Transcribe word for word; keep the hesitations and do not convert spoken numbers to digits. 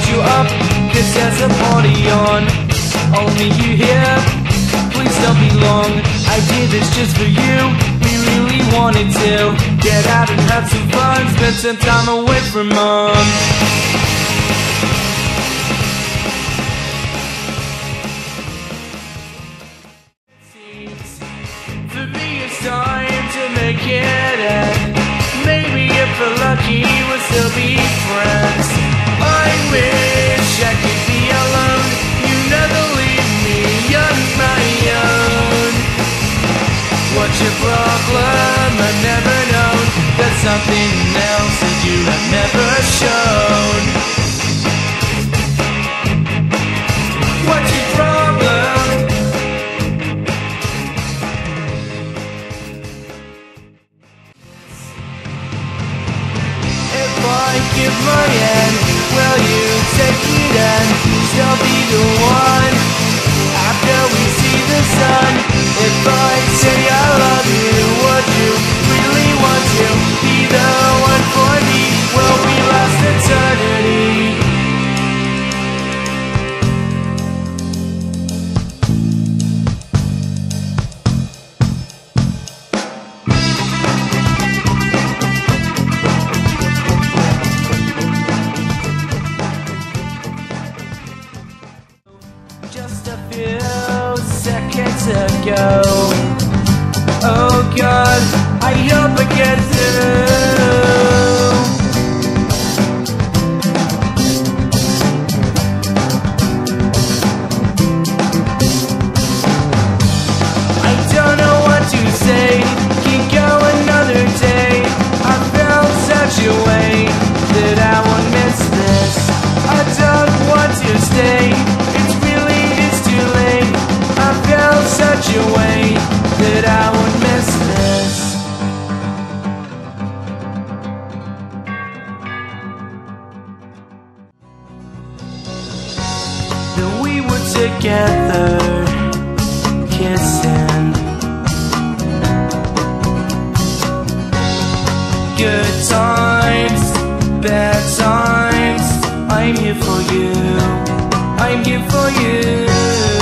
you up, cause there's a party on. Only you here, please don't be long. I did this just for you, we really wanted to get out and have some fun, spend some time away from mom. For me it's time to make it end. Maybe if we're lucky we'll still be friends. I wish I could be alone. You never leave me on my own. What's your problem? I've never known. There's something else that you have never shown. What's your problem? If I give my hand, will you take it and still be the one? After we see the sun, if I say I love you, would you really want to be the one for me? Will we last eternity? Just a few seconds ago. Oh God, I hope I get through. I don't know what to say. Can't go another day. I felt such a way that I won't miss this. I don't want to stay. It's really is too late. I felt such a way that I won't miss this. Then we were together, kissing. Good times, bad times. I'm here for you. I'm here for you.